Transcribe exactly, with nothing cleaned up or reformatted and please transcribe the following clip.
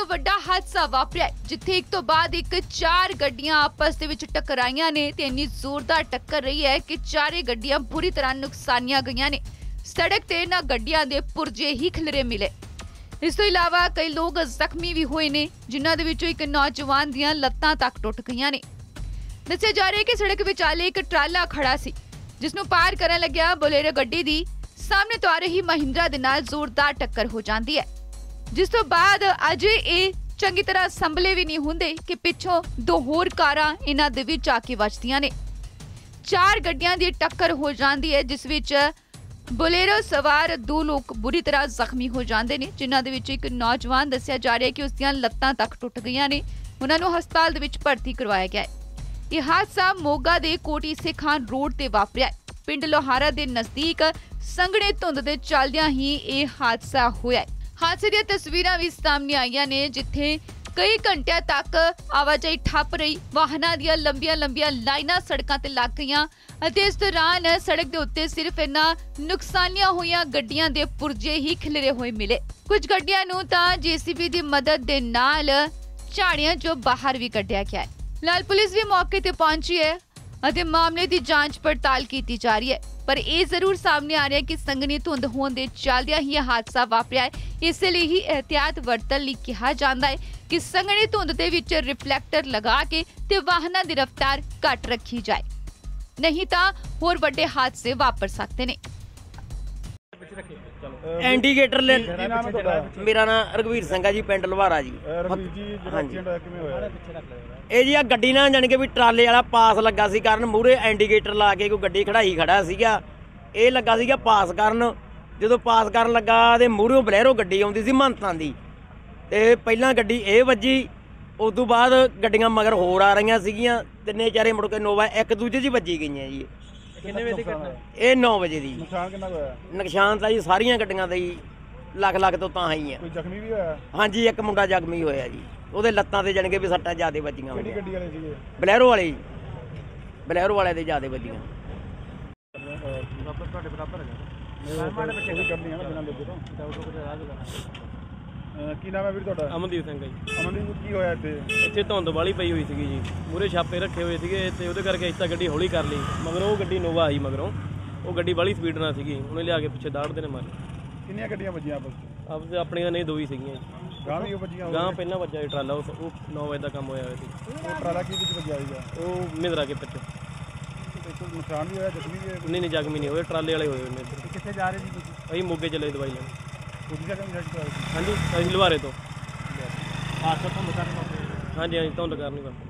ਵੱਡਾ ਹਾਦਸਾ ਵਾਪਰਿਆ ਜਿੱਥੇ ਇੱਕ ਤੋਂ ਬਾਅਦ ਇੱਕ ਚਾਰ ਗੱਡੀਆਂ ਆਪਸ ਦੇ ਵਿੱਚ ਟਕਰਾਈਆਂ ਨੇ ਤੇ ਇੰਨੀ ਜ਼ੋਰਦਾਰ ਟੱਕਰ ਰਹੀ ਹੈ ਕਿ ਚਾਰੇ ਗੱਡੀਆਂ ਬੁਰੀ ਤਰ੍ਹਾਂ ਨੁਕਸਾਨੀਆਂ ਗਈਆਂ ਨੇ। ਸੜਕ ਤੇ ਨਾ ਗੱਡੀਆਂ ਦੇ ਪੁਰਜੇ ਹੀ ਖਿਲਰੇ ਮਿਲੇ। ਇਸ ਤੋਂ ਇਲਾਵਾ ਕਈ ਲੋਕ ਜ਼ਖਮੀ ਵੀ ਹੋਏ ਨੇ, ਜਿਨ੍ਹਾਂ ਦੇ ਵਿੱਚੋਂ ਇੱਕ ਨੌਜਵਾਨ ਦੀਆਂ ਲੱਤਾਂ ਤੱਕ ਟੁੱਟ ਗਈਆਂ ਨੇ। ਦੱਸਿਆ ਜਾ ਰਿਹਾ ਹੈ ਕਿ ਸੜਕ ਵਿਚਾਲੇ ਇੱਕ ਟਰਾਲਾ ਖੜਾ ਸੀ, ਜਿਸ ਨੂੰ ਪਾਰ ਕਰਨ ਲੱਗਿਆ ਬੋਲੇਰੋ ਗੱਡੀ ਦੀ ਸਾਹਮਣੇ ਤੋਂ ਆ ਰਹੀ ਮਹਿੰਦਰਾ ਦੇ ਨਾਲ ਜ਼ੋਰਦਾਰ ਟੱਕਰ ਹੋ ਜਾਂਦੀ ਹੈ, ਜਿਸ ਤੋਂ ਬਾਅਦ ਅਜੇ ਇਹ ਚੰਗੀ ਤਰ੍ਹਾਂ ਸੰਭਲੇ ਵੀ ਨਹੀਂ ਹੁੰਦੇ ਕਿ ਪਿੱਛੋਂ ਦੋ ਹੋਰ ਕਾਰਾਂ ਇਹਨਾਂ ਦੇ ਵਿੱਚ ਆ ਕੇ ਵੱਜਦੀਆਂ ਨੇ। ਚਾਰ ਗੱਡੀਆਂ ਦੀ ਟੱਕਰ ਹੋ ਜਾਂਦੀ ਹੈ, ਜਿਸ ਵਿੱਚ ਬੋਲੇਰੋ ਸਵਾਰ ਦੋ ਲੋਕ ਬੁਰੀ ਤਰ੍ਹਾਂ ਜ਼ਖਮੀ ਹੋ ਜਾਂਦੇ ਨੇ, ਜਿਨ੍ਹਾਂ ਦੇ ਵਿੱਚ ਇੱਕ ਨੌਜਵਾਨ ਦੱਸਿਆ ਜਾ ਰਿਹਾ ਹੈ ਕਿ ਉਸ ਦੀਆਂ ਲੱਤਾਂ ਤੱਕ ਟੁੱਟ ਗਈਆਂ ਨੇ। ਉਹਨਾਂ ਨੂੰ ਹਸਪਤਾਲ ਦੇ ਵਿੱਚ ਭਰਤੀ ਕਰਵਾਇਆ ਗਿਆ ਹੈ। ਇਹ ਹਾਦਸਾ ਮੋਗਾ ਦੇ ਕੋਟੀ ਸੇ ਖਾਨ ਰੋਡ ਤੇ ਵਾਪਰਿਆ ਹੈ। ਪਿੰਡ ਲੋਹਾਰਾ ਦੇ ਨਜ਼ਦੀਕ ਸੰਘਣੇ ਧੁੰਦ ਦੇ ਚੱਲਦਿਆਂ ਹੀ ਇਹ ਹਾਦਸਾ ਹੋਇਆ ਹੈ। ਹਾਦਸੇ ਦੀਆਂ ਤਸਵੀਰਾਂ ਵੀ ਸਾਹਮਣੇ ਆਈਆਂ ਨੇ, ਜਿੱਥੇ ਕਈ ਘੰਟਿਆਂ ਤੱਕ ਆਵਾਜਾਈ ਠੱਪ ਰਹੀ। ਵਾਹਨਾਂ ਦੀਆਂ ਲੰਬੀਆਂ ਲੰਬੀਆਂ ਲਾਈਨਾਂ ਸੜਕਾਂ ਤੇ ਲੱਗ ਗਈਆਂ ਅਤੇ ਇਸ ਦੌਰਾਨ ਸੜਕ ਦੇ ਉੱਤੇ ਸਿਰਫ ਇਹਨਾਂ ਨੁਕਸਾਨੀਆਂ ਹੋਈਆਂ ਗੱਡੀਆਂ ਦੇ ਪੁਰਜੇ ਹੀ ਖਿਲਰੇ ਹੋਏ ਮਿਲੇ। ਕੁਝ ਗੱਡੀਆਂ ਨੂੰ ਤਾਂ ਜੇਸੀਬੀ ਦੀ ਮਦਦ ਦੇ ਨਾਲ ਝਾੜੀਆਂ ਚੋਂ ਬਾਹਰ ਵੀ ਕੱਢਿਆ ਗਿਆ ਹੈ। ਲਾਲ ਪੁਲਿਸ ਵੀ ਮੌਕੇ ਤੇ ਪਹੁੰਚੀ ਹੈ ਅਤੇ ਮਾਮਲੇ ਦੀ ਜਾਂਚ ਪੜਤਾਲ ਕੀਤੀ ਜਾ ਰਹੀ ਹੈ। ਪਰ ਇਹ ਜ਼ਰੂਰ ਸਾਹਮਣੇ ਆ ਰਿਹਾ ਹੈ ਕਿ ਸੰਘਣੀ ਧੁੰਦ ਹੋਣ ਦੇ ਚੱਲਦਿਆਂ ਹੀ ਇਹ ਹਾਦਸਾ ਵਾਪਰਿਆ ਹੈ। ਇਸ ਲਈ ਹੀ ਇਹਤਿਆਤ ਵਰਤਣ ਲਈ ਕਿਹਾ ਜਾਂਦਾ ਹੈ ਕਿ ਸੰਘਣੀ ਧੁੰਦ ਦੇ ਵਿੱਚ ਰਿਫਲੈਕਟਰ ਲਗਾ ਕੇ ਤੇ ਵਾਹਨਾਂ ਦੀ ਰਫ਼ਤਾਰ ਘੱਟ ਰੱਖੀ ਜਾਏ, ਨਹੀਂ ਤਾਂ ਹੋਰ ਵੱਡੇ ਹਾਦਸੇ ਵਾਪਰ ਸਕਦੇ ਨੇ। ਇੰਡੀਕੇਟਰ ਲੈ ਮੇਰਾ ਨਾਮ ਰਘਵੀਰ ਸਿੰਘ ਆ ਜੀ, ਪਿੰਡ ਲਵਾਰਾ ਜੀ। ਇਹ ਜੀ ਆ ਗੱਡੀ ਨਾਲ ਜਾਣੀ ਕਿ ਵੀ ਟਰਾਲੇ ਵਾਲਾ ਪਾਸ ਲੱਗਾ ਸੀ ਕਰਨ, ਮੂਹਰੇ ਇੰਡੀਕੇਟਰ ਲਾ ਕੇ ਕੋਈ ਗੱਡੀ ਖੜਾਈ ਖੜਾ ਸੀਗਾ। ਇਹ ਲੱਗਾ ਸੀਗਾ ਪਾਸ ਕਰਨ। ਜਦੋਂ ਪਾਸ ਕਰਨ ਲੱਗਾ ਤੇ ਮੂਹਰੋਂ ਬਲੈਰੋ ਗੱਡੀ ਆਉਂਦੀ ਸੀ ਮਹੰਤਾਂ ਦੀ, ਤੇ ਪਹਿਲਾਂ ਗੱਡੀ ਇਹ ਵੱਜੀ। ਉਸ ਤੋਂ ਬਾਅਦ ਗੱਡੀਆਂ ਮਗਰ ਹੋਰ ਆ ਰਹੀਆਂ ਸੀਗੀਆਂ, ਤਿੰਨੇ ਚਾਰੇ ਮੁੜ ਕੇ ਨੋਵਾ ਇੱਕ ਦੂਜੇ 'ਚ ਹੀ ਵੱਜੀ ਗਈਆਂ ਜੀ। ਕਿੰਨੇ ਵਜੇ ਦੀ ਘਟਨਾ? ਇਹ ਨੌ ਵਜੇ ਦੀ। ਨੁਕਸਾਨ ਕਿੰਨਾ ਹੋਇਆ? ਨੁਕਸਾਨ ਤਾਂ ਜੀ ਸਾਰੀਆਂ ਗੱਡੀਆਂ ਦਾ ਹੀ ਲੱਖ ਲੱਖ ਤੋਂ ਤਾਂ ਹੀ ਆ। ਕੋਈ ਜ਼ਖਮੀ ਵੀ ਹੋਇਆ? ਹਾਂਜੀ, ਇੱਕ ਮੁੰਡਾ ਜ਼ਖਮੀ ਹੋਇਆ ਜੀ, ਉਹਦੇ ਲੱਤਾਂ ਤੇ ਜਾਣ ਕੇ ਵੀ ਸੱਟਾਂ ਜ਼ਿਆਦਾ ਵੱਜੀਆਂ। ਕਿਹੜੀ ਗੱਡੀ ਵਾਲੇ ਸੀਗੇ? ਬਲੈਰੋ ਵਾਲੇ, ਬਲੈਰੋ ਵਾਲੇ ਦੇ ਜ਼ਿਆਦਾ ਵੱਜੀਆਂ। ਤੁਹਾਡੇ ਬਰਾਬਰ ਕੀ ਨਾਮ ਹੈ ਵੀਰ ਤੁਹਾਡਾ? ਅਮਨਦੀਪ ਸਿੰਘ ਜੀ। ਅਮਨਦੀਪ, ਕੀ ਹੋਇਆ ਇੱਥੇ? ਇੱਥੇ ਧੁੰਦ ਵਾਲੀ ਪਈ ਹੋਈ ਸੀਗੀ ਜੀ, ਮੂਹਰੇ ਛਾਪੇ ਰੱਖੇ ਹੋਏ ਸੀਗੇ ਤੇ ਉਹਦੇ ਕਰਕੇ ਇੱਥੇ ਗੱਡੀ ਹੌਲੀ ਕਰ ਲਈ। ਮਗਰੋਂ ਉਹ ਗੱਡੀ ਨੋਵਾ ਆਈ, ਮਗਰੋਂ ਉਹ ਗੱਡੀ ਵਾਲੀ ਸਪੀਡ ਨਾਲ ਸੀਗੀ, ਉਹਨੇ ਲਿਆ ਕੇ ਪਿੱਛੇ ਦਾੜਦੇ ਨੇ ਮਾਰੇ। ਕਿੰਨੀਆਂ ਗੱਡੀਆਂ ਵੱਜੀਆਂ ਆਪਸ ਵਿੱਚ? ਆਪ ਆਪਣੀਆਂ ਨਹੀਂ ਦੋ ਹੀ ਸੀਗੀਆਂ ਜੀ। ਗਾਂ ਵੀ ਉਹ ਵੱਜੀਆਂ? ਗਾਂ ਪਹਿਲਾਂ ਵੱਜਾ ਜੀ ਟਰਾਲਾ, ਉਹ ਨੌ ਵਜੇ ਦਾ ਕੰਮ ਹੋਇਆ ਹੋਇਆ ਸੀ। ਉਹ ਟਰਾਲਾ ਕੀ ਵਿੱਚ ਵੱਜਿਆ ਸੀਗਾ? ਉਹ ਮਿੰਦਰਾ ਕੇ ਪਿੱਛੇ। ਕੋਈ ਨੁਕਸਾਨ ਵੀ ਹੋਇਆ, ਜ਼ਖਮੀ ਵੀ ਹੋਇਆ? ਨਹੀਂ ਨਹੀਂ, ਜ਼ਖਮੀ ਨਹੀਂ ਹੋਏ, ਟਰਾਲੇ ਵਾਲੇ ਹੋਏ ਨੇ। ਕਿੱਥੇ ਜਾ ਰਹੇ ਸੀ ਤੁਸੀਂ? ਅਸੀਂ ਮੋਗੇ ਚਲੇ ਦਵਾਈ ਲੈਣ। ਦੂਜੀ ਜਗ੍ਹਾ ਵੀ ਸਾਈਡ ਤੋਂ ਆਏ ਸੀ? ਹਾਂਜੀ, ਅਸੀਂ ਲੁਹਾਰੇ ਤੋਂ। ਹਾਦਸਾ ਤੋਂ ਬਚਾਉਣ ਹਾਂਜੀ ਹਾਂਜੀ, ਧੁੰਦ ਕਾਰਨ ਹੀ